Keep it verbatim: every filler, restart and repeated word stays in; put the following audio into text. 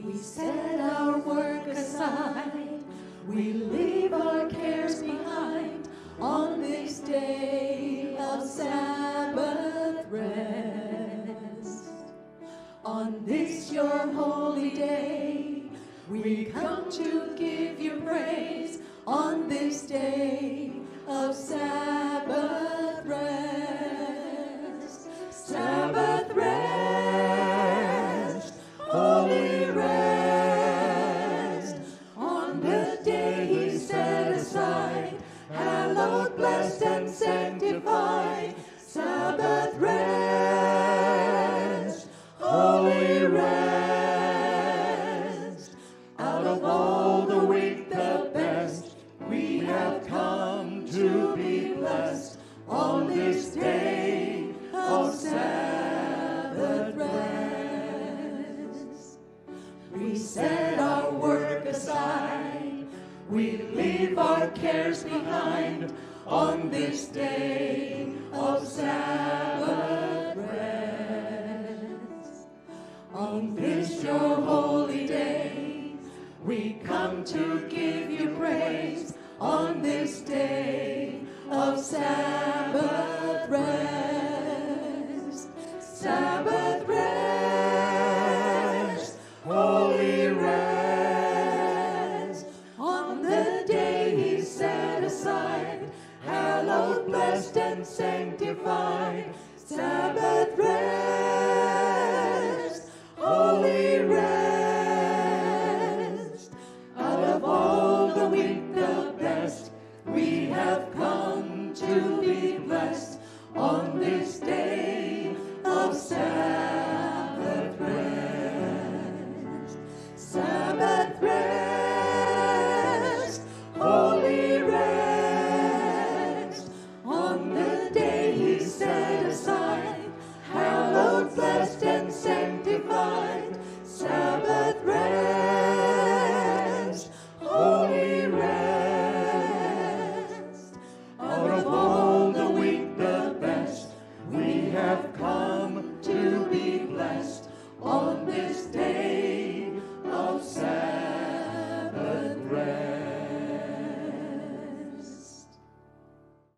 We set our work aside, we leave our cares behind on this day of Sabbath rest. On this your holy day, we come to give you praise on this day of Sabbath rest. Sabbath rest, holy rest, on the day he set aside, hallowed, blessed, and sanctified. Sabbath rest, holy rest, out of all the week the best, we have come to be blessed on this day of Sabbath rest. We set our work aside, we leave our cares behind on this day of Sabbath rest. On this your holy day, we come to give you praise on this day of Sabbath rest. Sabbath rest, holy rest, on the day he set aside, hallowed, blessed, and sanctified. Sabbath rest, holy rest, out of all the week the best, we have come to be blessed on this day of Sabbath rest. Sabbath rest, holy rest, on the day he set aside, hallowed, blessed, and sanctified. Sabbath rest, holy rest, out of all the week the best, we have come